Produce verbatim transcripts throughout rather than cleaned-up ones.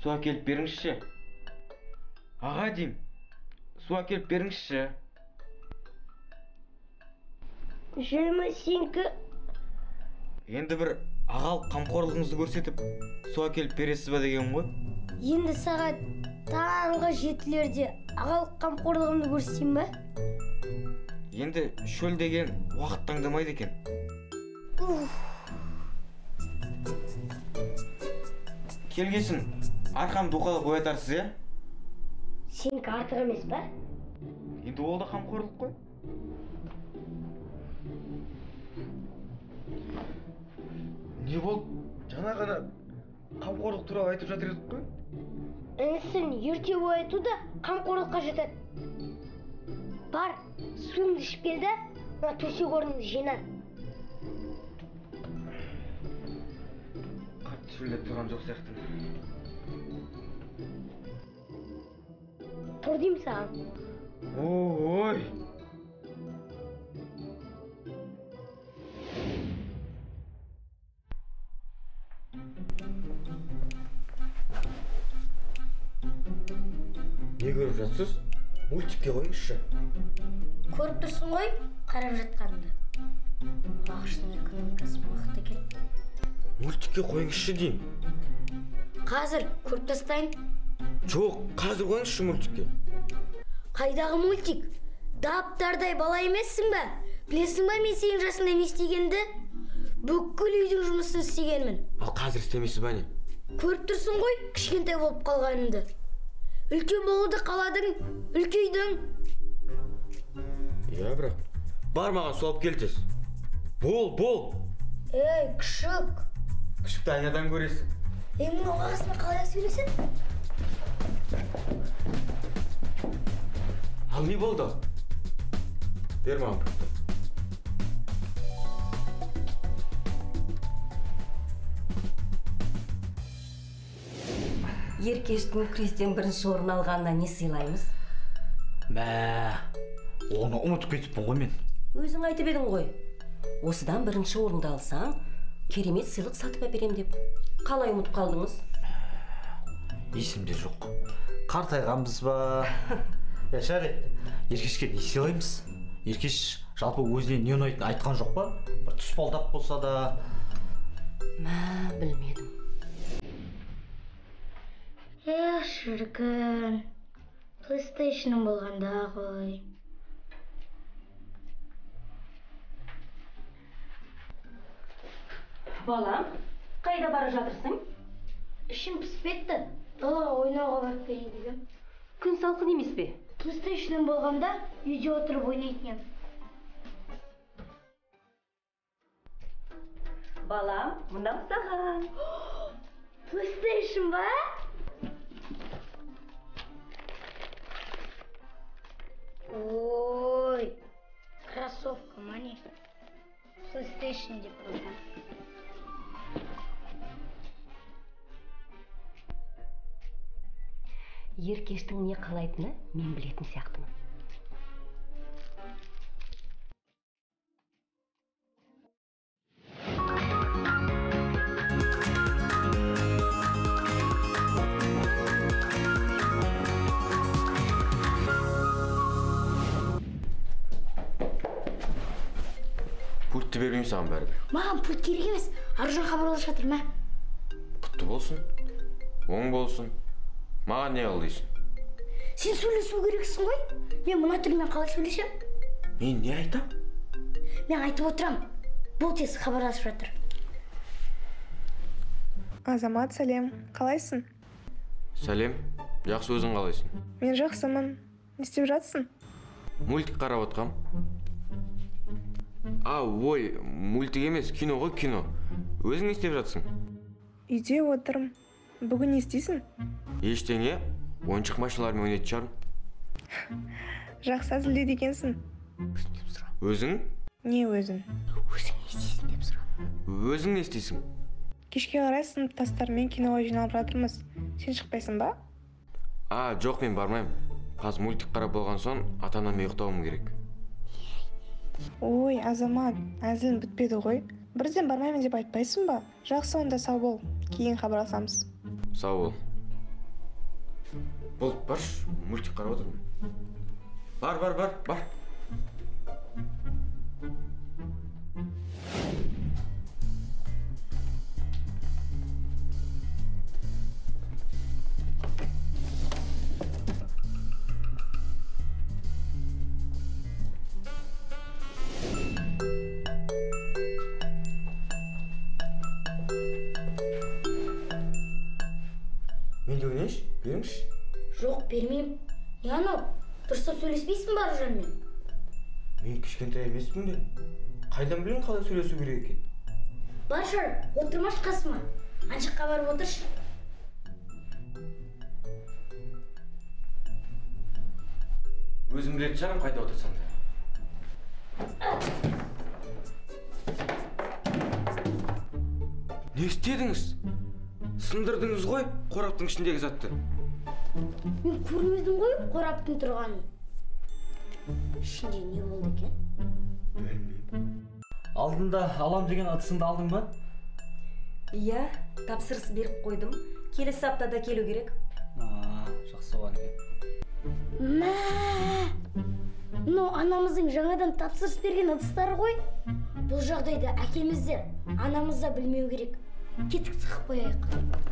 Su әкеліп беріңізші. Аға дейм. Su әкеліп беріңізші. Жүрме сенкі. Енді бір ағалық қамқорлығыңызды көрсетіп, su әкеліп бересіз ба деген ғой? Енді сағат таңғы жетілерде ағалық қамқорлығымды көрсетейін ба? Енді шөл деген уақыт таңдамайды екен. Келгесін, арқамды уқалап оятарсыз, е? Сенікі артық емес па? Енді ол да қамқорлық қой. Не болды? Жаңа ғана қамқорлық туралы айтып жатыр едік қой? Інісін ерте ояту да қамқорлыққа жатады. Бар, суыңды ішіп кел да, мына төсек орныңды жина. Қатты сөйлеп тұрған жоқ сияқты. Тұр деймін саған. Ой! Не көріп жатсыз? Мультикке қойыңызшы. Көріп тұрсың ғой, қарап жатқанымды. Ақшының экономикасы мықты екен. Мультикке қойыңызшы дейм. Қазір көріп тастайын. Жоқ, қазір қойыңызшы мультикке. Қайдағы мультик? Даптардай бала емессің ба? Білесің ба мен сенің жасында не істегенді? Бүкіл үйдің жұмысын істегенмін. Ал қазір істемейсіз ба не? Көріп тұрсың ғой, кішкентай болып қалғанымды. Үлкен болуды қаладың, үлкейдің. Иә, бірақ бар маған суап келтес. Бол, бол. Ей, күшік. Күшікті айнадан көресің. Ей, мұны ағасына қалай сөйлесін? Ал не болды? Бер маған пұтты. Еркештің күрестен бірінші орын алғанына не сыйлаймыз? Мә, оны ұмытып кетіппін ғой мен. Өзің айтып едің ғой. Осыдан бірінші орынды алсаң, керемет сыйлық сатып әперем деп. Қалай ұмытып қалдыңыз? Есімде жоқ. Қартайғанбыз ба? Я жарайды. Еркешке не сыйлаймыз? Еркеш жалпы өзіне не ұнайтынын айтқан жоқ па? Бір тұспалдап болса да. Мә, білмедім. Эх, шіркін. PlayStation'ым болғанда ғой. Балам, қайда бара жатырсың? Ішім пісіп кетті. Далаға ойнауға барып келейін дегем. Күн салқын емес пе? PlayStation'ым болғанда үйде отырып ойнайтын ем. Балам, мынау саған. PlayStation ба? Ой, кроссовка мане. PlayStation деп қойған. Еркештің не қалайтыны мен білетін сияқтымын. Пультті бермеймін саған бәрібір. Маған пульт керек емес, аржан хабарласып жатыр ма? Құтты болсын, оң болсын. Маған не қыл дейсің? Сен сөйлесу керексің ғой? Мен мына түрмен қалай сөйлесем? Мен не айтам? Мен айтып отырам. Бұл тез хабарласып жатыр. Азамат, сәлем. Қалайсың? Сәлем. Жақсы, өзің қалайсың? Мен жақсымын. Не істеп жатсың? Мультик қарап отқам. А, ой, мультик емес, кино ғой, кино. Өзің не істеп жатсың? Үйде отырмын. Бүгін не істейсің? Ештеңе, ойыншық машиналармен ойнайтын шығармын. Жақсы әзілдейді екенсің. Өзің? Не өзің? Өзің не істейсің деп сұра. Өзің не істейсің? Кешке қарай сыныптастармен киноға жиналып жатырмыз. Сен шықпайсың ба? А, жоқ, мен бармаймын. Қазір мультик қарап болған соң ата-анаммен ұйықтауым керек. Ой, Азамат, әзілің бітпеді ғой. Бірден бармаймын деп айтпайсың ба? Жақсы, онда сау бол. Кейін хабарласамыз. Сау бол. Болды, баршы, мультик қарап отырмын. Бар, бар, бар, бар. Мен де ойнайыншы, беріңізші. Жоқ, бермеймін. Не анау? Дұрыстап сөйлеспейсің бар жанмен. Мен кішкентай емеспін бе? Қайдан білейін қалай сөйлесу керек екен? Бар шар, отырмаш қасыма. Аншыққа барып отыршы. Өзім білетін шығармын қайда отырсам да. Не істедіңіз? Сындырдыңыз ғой қораптың ішіндегі затты. Мен көрмедім ғой қораптың тұрғанын. Ішінде не болды екен? Білмеймін. Алдында алам деген ыдысыңды алдың ба? Иә, тапсырыс беріп қойдым. Келесі аптада келу керек. А, жақсы болған екен. Мә! Мынау анамыздың жаңадан тапсырыс берген ыдыстары ғой. Бұл жағдайда әкеміз де, анамыз да білмеу керек. Кетік тығып қояйық.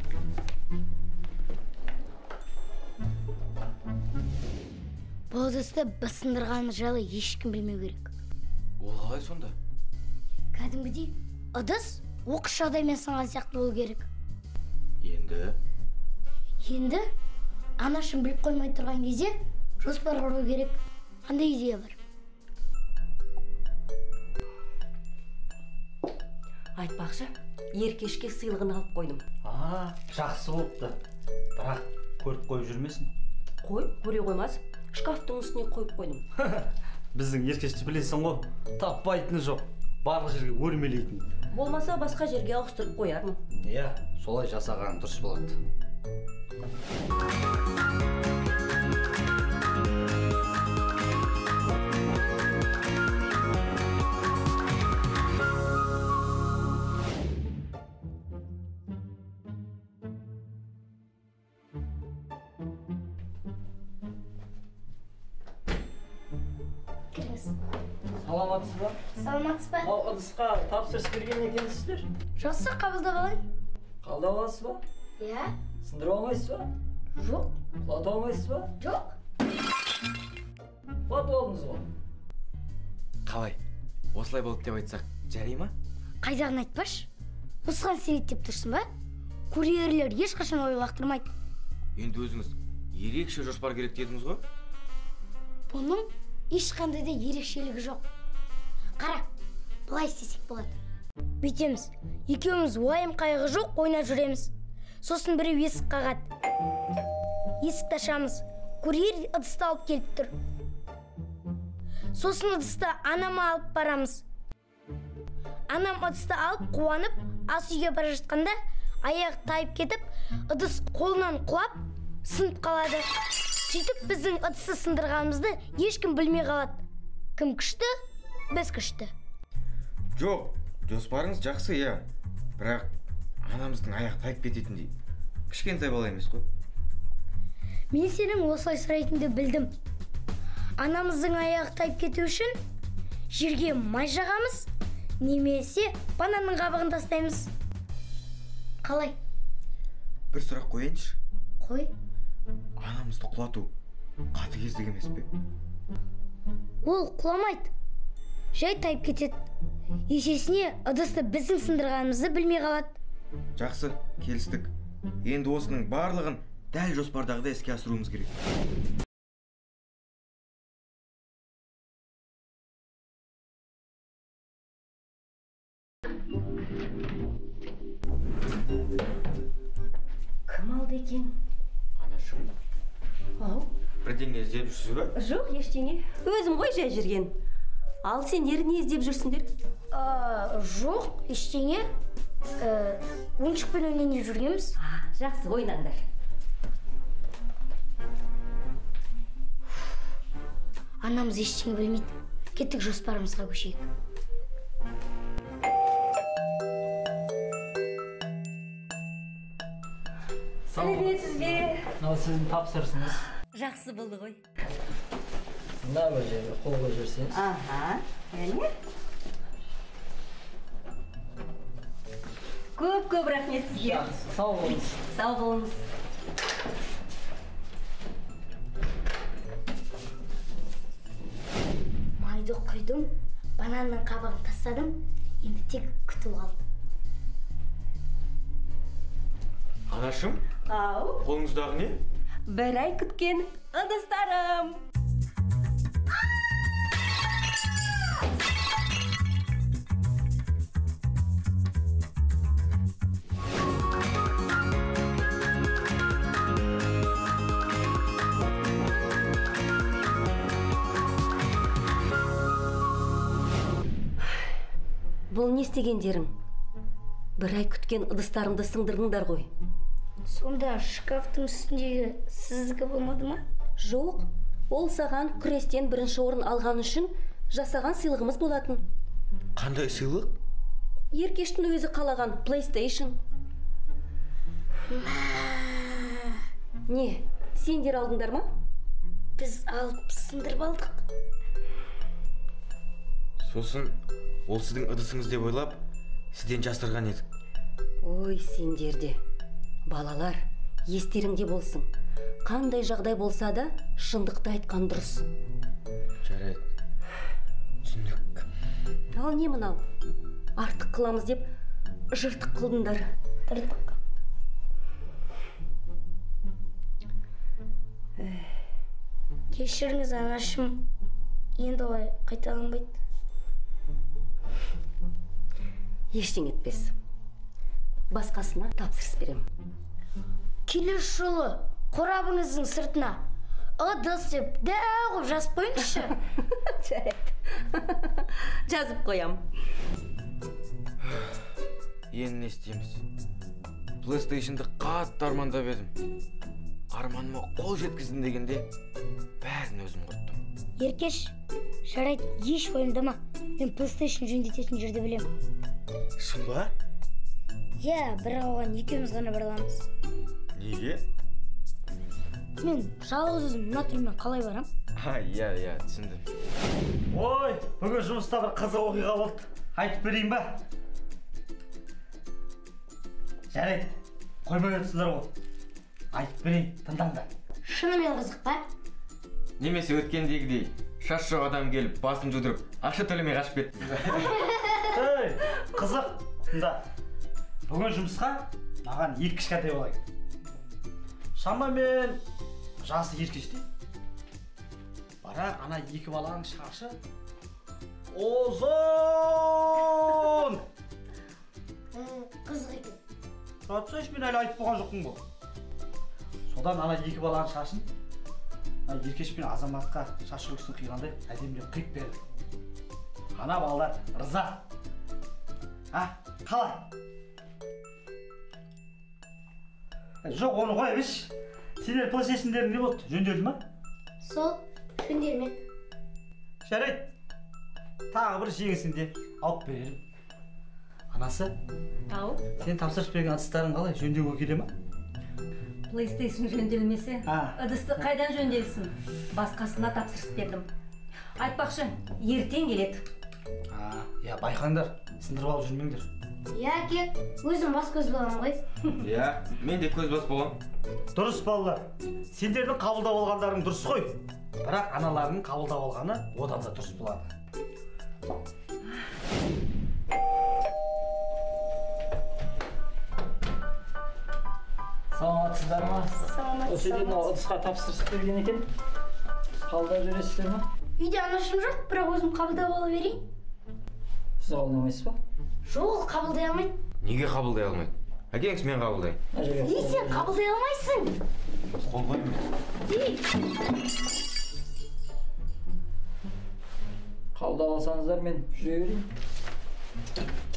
Бұл ыдысты біз сындырғанымыз жайлы ешкім білмеу керек. Ол қалай сонда? Кәдімгідей ыдыс оқыс жағдаймен сынған сияқты болу керек. Енді? Енді анашым біліп қоймай тұрған кезде жоспар құру керек. Қандай идея бар? Айтпақшы, Еркешке сыйлығын алып қойдым. А, жақсы болыпты. Бірақ көріп қойып жүрмесін. Қой, көре қоймас. Шкафтың үстіне қойып қойдым. Біздің Еркешті білесің ғой, таппайтыны жоқ. Барлық жерге өрмелейтін. Болмаса басқа жерге ауыстырып қоярмын. Иә, солай жасаған дұрыс болады. Саламатсыз ба? Саламатсыз ба? Ал ыдысқа тапсырыс берген екенсіздер. Жақсы, қабылдап алайын. Қалдап аласыз ба? Иә? Сындырып алмайсыз ба? Жоқ. Құлатып алмайсыз ба? Жоқ. Құлатып алдыңыз ғой. Қалай? Осылай болды деп айтсақ, жарай ма? Қайдағын айтпаш. Осыған сен деп тұрсың ба? Курьерлер ешқашан ой лақтырмайды. Енді өзіңіз ерекше жоспар керек дедіңіз ғой? Бұның ешқандай да ерекшелігі жоқ. Қара, былай істесек болады. Бүйтеміз, екеуміз уайым қайғы жоқ ойнап жүреміз. Сосын біреу есік қағады. Есікті ашамыз. Курьер ыдысты алып келіп тұр. Сосын ыдысты анама алып барамыз. Анам ыдысты алып қуанып, ас үйге бара жатқанда аяғы тайып кетіп, ыдыс қолынан құлап, сынып қалады. Сөйтіп біздің ыдысты сындырғанымызды ешкім білмей қалады. Кім күшті? Біз күшті. Жоқ, жоспарыңыз жақсы, иә. Бірақ анамыздың аяғы тайып кететіндей. Кішкентай бала емес қой. Мен сенің осылай сұрайтынды білдім. Анамыздың аяғы тайып кету үшін жерге май жағамыз, немесе бананның қабығын тастаймыз. Қалай? Бір сұрақ қояйыншы. Қой. Анамызды құлату қатыгездік емес пе? Ол құламайды. Жай тайып кетеді. Есесіне ыдысты біздің сындырғанымызды білмей қалады. Жақсы, келістік. Енді осының барлығын дәл жоспардағыдай іске асыруымыз керек. Кім алды екен? Анашым, Ау, бірдеңе іздеп жүрсіз бе? жоқ ештеңе. Өзім ғой жай жүрген. Ал сендер не іздеп жүрсіңдер? А, жоқ, ештеңе. Ә, ойыншықпен ойнап жүргенбіз. А, жақсы, ойнаңдар. Анамыз ештеңе білмейді. Кеттік, жоспарымызға көшейік. Сәлеметсіз бе? Мынау сіздің тапсырысыңыз. Жақсы болды ғой. Мына бір жерге қол қойып жіберсеңіз. Аха, әне. Көп-көп рахмет сізге. Жақсы, сау болыңыз. Сау болыңыз. Майды құйдым, бананның қабығын тастадым, енді тек күту қалды. Анашым, Ау, қолыңыздағы не? бір ай күткен ыдыстарым. Бұл не істегендерің? Бір ай күткен ыдыстарымды сындырдыңдар ғой. Сонда шкафтың үстіндегі сіздікі болмады ма? Жоқ, ол саған күрестен бірінші орын алған үшін жасаған сыйлығымыз болатын. Қандай сыйлық? Еркештің өзі қалаған PlayStation. Не, сендер алдыңдар ма? Біз алып сындырып алдық. Сосын, ол сіздің ыдысыңыз деп ойлап, сізден жасырған едік. Ой, сендерде. Балалар, естеріңде болсын. Қандай жағдай болса да, шындықты айтқан дұрыс. Жарайды. Түсіндік. Ал не мынау? Артық қыламыз деп жыртық қылдыңдар. Тырдық. Кешіріңіз, анашым. Енді олай қайталанбайды. Ештеңе етпес. Басқасына тапсырыс берем. Келесі жолы қорабыңыздың сыртына ыдыс деп дәу қып жазып қойыңызшы. Жарайды. Жазып қоям. Енді не істейміз? PlayStation'ды қатты армандап едім. Арманыма қол жеткіздім дегенде, бәрін өзім құрттым. Еркеш, жарайды, еш уайымдама. Мен PlayStation жөндететін жерді білем. Шын ба? Иә, бірақ оған екеуміз ғана бара аламыз. Неге? Мен жалғыз өзім мына түрмен қалай барам? А, иә, иә, түсіндім. Ой, бүгін жұмыста бір қызық оқиға болды. Айтып берейін ба? Жарайды, қоймай өтсіздер ғой. Айтып берейін, тыңдаңдар. Шынымен қызық па? Немесе өткендегідей, шаш жоқ адам келіп, басын жудырып, ақша төлемей қашып кетті. Ей, қызық, тыңда. Бүгін жұмысқа маған екі кішкентай бала келді. Шамамен жасы еркештей. Бірақ ана екі баланың шашы ұзын. Қызық екен. Тұратсайшы, мен әлі айтып болған жоқпын ғой. Содан ана екі баланың шашын еркеш пен азаматқа шаш үлгісін қиғандай әдемілеп қиып берді. Ана балалар риза. А, қалай? Жоқ, оны қоя беш. Сендер PlayStation'дерің не болды? Жөнделді ма? Сол, жөнделмек. Жарайды. Тағы бір жеңісінде алып берерім. Анасы, Ау, сен тапсырыс берген ыдыстарың қалай? Жөндеуге келе ма? PlayStation жөнделмесе, А. ыдысты қайдан жөнделсін? Басқасына тапсырыс бердім. Айтпақшы, ертең келеді. А, я байқаңдар, сындырып алып жүрмеңдер. Иә, әке, өзім бас көз боламын ғой. Иә, мен де көз бас болам. Дұрыс балалар. Сендердің қабылдап алғандарың дұрыс қой. Бірақ аналарының қабылдап алғаны одан да дұрыс болады. Саламатсыздар ма? Саламат, Осы жерде мынау ыдысқа тапсырыс берген екен. Қабылдап жүресіздер ма? Үйде анашым жоқ, бірақ өзім қабылдап ала берейін. Сіз қабылдамайсыз ба? Жоқ, қабылдай алмайды. Неге қабылдай алмайды? Әкеңіз мен қабылдайын. Мына жерге Не, сен қабылдай алмайсың? Қол қойыңыз. қабылдап алсаңыздар мен жүре берейін.